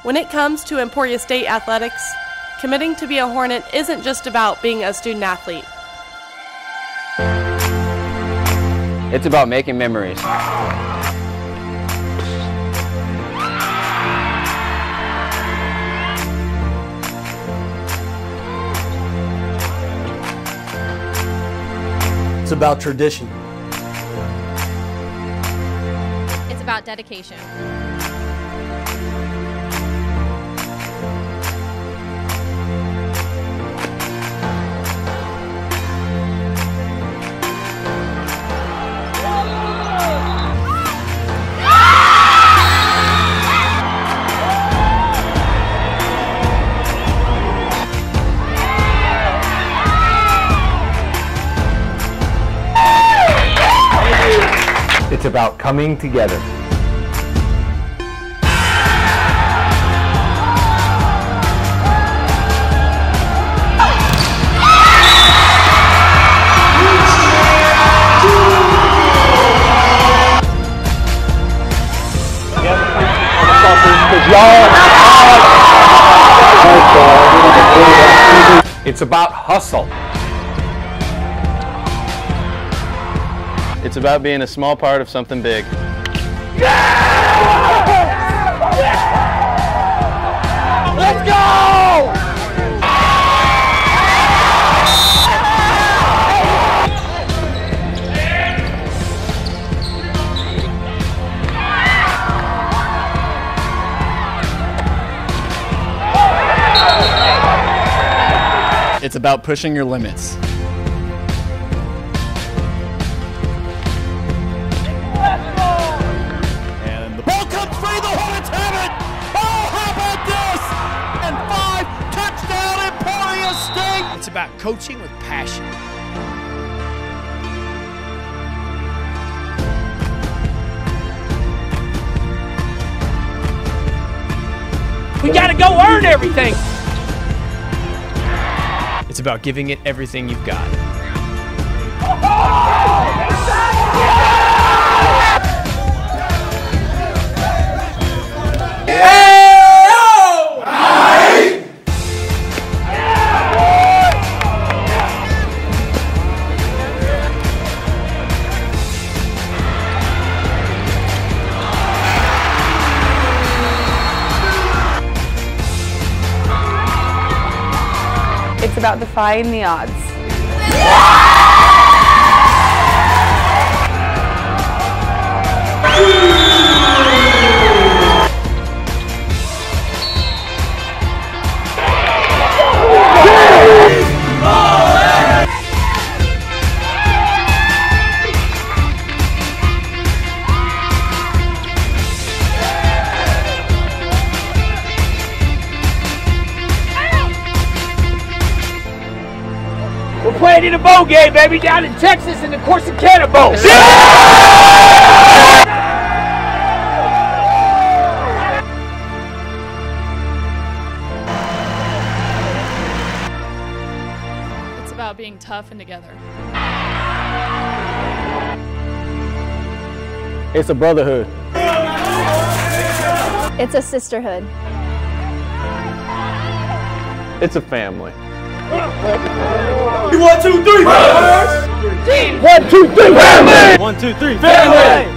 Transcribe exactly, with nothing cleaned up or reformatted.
When it comes to Emporia State Athletics, committing to be a Hornet isn't just about being a student athlete. It's about making memories. It's about tradition. It's about dedication. It's about coming together. It's about hustle. It's about being a small part of something big. Yeah! Let's go! It's about pushing your limits. It's about coaching with passion. We gotta go earn everything. It's about giving it everything you've got. It's about defying the odds. We're playing in a bowl game, baby, down in Texas in the Corsicana Bowl. It's about being tough and together. It's a brotherhood. It's a sisterhood. It's a family. One, two, three, family! One, two, three, family! One, two, three, family!